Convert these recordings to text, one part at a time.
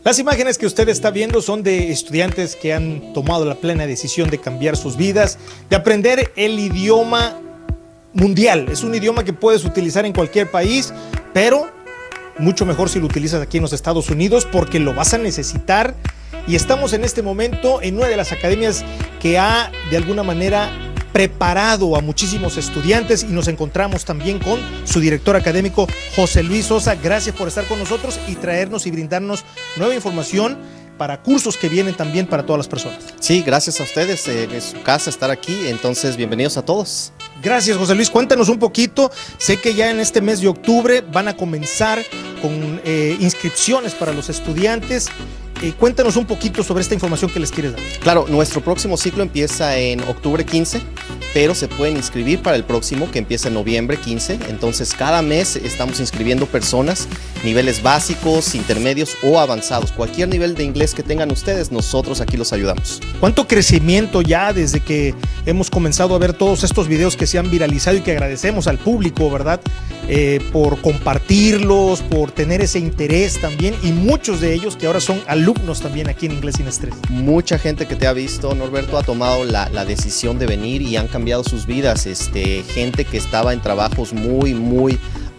Las imágenes que usted está viendo son de estudiantes que han tomado la plena decisión de cambiar sus vidas, de aprender el idioma mundial. Es un idioma que puedes utilizar en cualquier país, pero mucho mejor si lo utilizas aquí en los Estados Unidos porque lo vas a necesitar. Y estamos en este momento en una de las academias que ha de alguna manera preparado a muchísimos estudiantes, y nos encontramos también con su director académico, José Luis Sosa. Gracias por estar con nosotros y traernos y brindarnos nueva información para cursos que vienen también para todas las personas. Sí, gracias a ustedes, es su casa estar aquí, entonces bienvenidos a todos. Gracias, José Luis. Cuéntanos un poquito. Sé que ya en este mes de octubre van a comenzar con inscripciones para los estudiantes. Cuéntanos un poquito sobre esta información que les quieres dar. Claro, nuestro próximo ciclo empieza en octubre 15, pero se pueden inscribir para el próximo que empieza en noviembre 15. Entonces cada mes estamos inscribiendo personas, niveles básicos, intermedios o avanzados. Cualquier nivel de inglés que tengan ustedes, nosotros aquí los ayudamos. ¿Cuánto crecimiento ya desde que hemos comenzado a ver todos estos videos que se han viralizado y que agradecemos al público, ¿verdad? Por compartirlos, por tener ese interés también, y muchos de ellos que ahora son alumnos también aquí en Inglés Sin Estrés. Mucha gente que te ha visto, Norberto, ha tomado la decisión de venir y han cambiado sus vidas. Gente que estaba en trabajos muy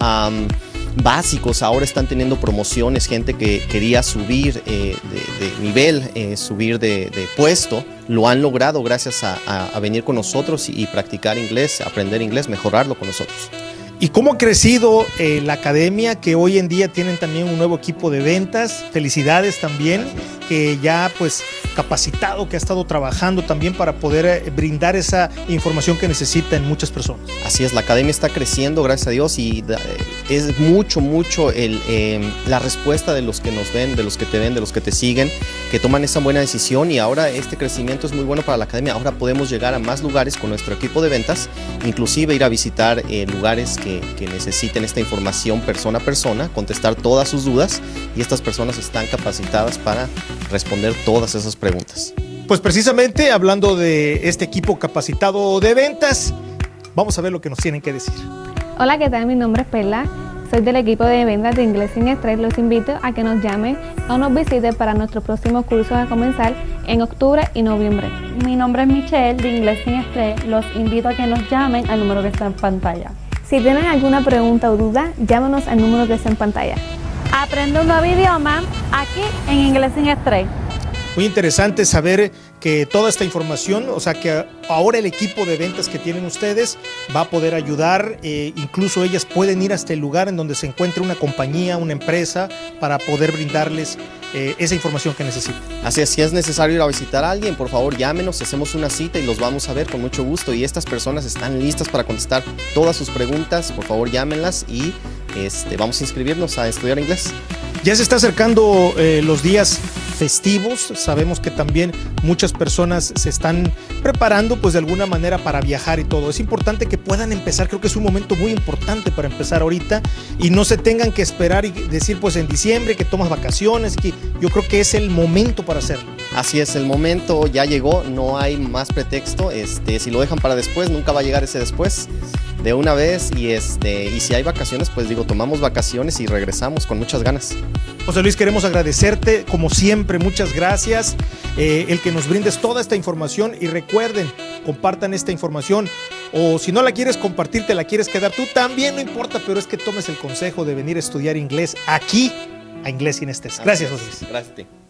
básicos, ahora están teniendo promociones. Gente que quería subir de nivel, subir de puesto, lo han logrado gracias a venir con nosotros y practicar inglés, aprender inglés, mejorarlo con nosotros. ¿Y cómo ha crecido la academia, que hoy en día tienen también un nuevo equipo de ventas? Felicidades también, que ya pues capacitado, que ha estado trabajando también para poder brindar esa información que necesitan muchas personas. Así es, la academia está creciendo, gracias a Dios, y es mucho la respuesta de los que nos ven, de los que te ven, de los que te siguen, que toman esa buena decisión, y ahora este crecimiento es muy bueno para la academia. Ahora podemos llegar a más lugares con nuestro equipo de ventas, inclusive ir a visitar lugares que necesiten esta información persona a persona, contestar todas sus dudas, y estas personas están capacitadas para responder todas esas preguntas. Pues precisamente hablando de este equipo capacitado de ventas, vamos a ver lo que nos tienen que decir. Hola, ¿qué tal? Mi nombre es Perla, soy del equipo de ventas de Inglés Sin Estrés. Los invito a que nos llamen o nos visiten para nuestro próximo curso a comenzar en octubre y noviembre. Mi nombre es Michelle de Inglés Sin Estrés. Los invito a que nos llamen al número que está en pantalla. Si tienen alguna pregunta o duda, llámanos al número que está en pantalla. Aprende un nuevo idioma aquí en Inglés Sin Estrés. Muy interesante saber que toda esta información, o sea que ahora el equipo de ventas que tienen ustedes va a poder ayudar, incluso ellas pueden ir hasta el lugar en donde se encuentre una compañía, una empresa, para poder brindarles esa información que necesitan. Así es, si es necesario ir a visitar a alguien, por favor llámenos, hacemos una cita y los vamos a ver con mucho gusto, y estas personas están listas para contestar todas sus preguntas. Por favor llámenlas y vamos a inscribirnos a estudiar inglés. Ya se está acercando los días festivos. Sabemos que también muchas personas se están preparando pues de alguna manera para viajar y todo. Es importante que puedan empezar. Creo que es un momento muy importante para empezar ahorita y no se tengan que esperar y decir pues en diciembre que tomas vacaciones. Que yo creo que es el momento para hacerlo. Así es, el momento ya llegó, no hay más pretexto. Si lo dejan para después, nunca va a llegar ese después. De una vez, y si hay vacaciones, pues digo, tomamos vacaciones y regresamos con muchas ganas. José Luis, queremos agradecerte como siempre, muchas gracias, el que nos brindes toda esta información, y recuerden, compartan esta información, o si no la quieres compartir, te la quieres quedar tú, también no importa, pero es que tomes el consejo de venir a estudiar inglés aquí a Inglés Sin Estrés. Gracias, José Luis. Gracias a ti.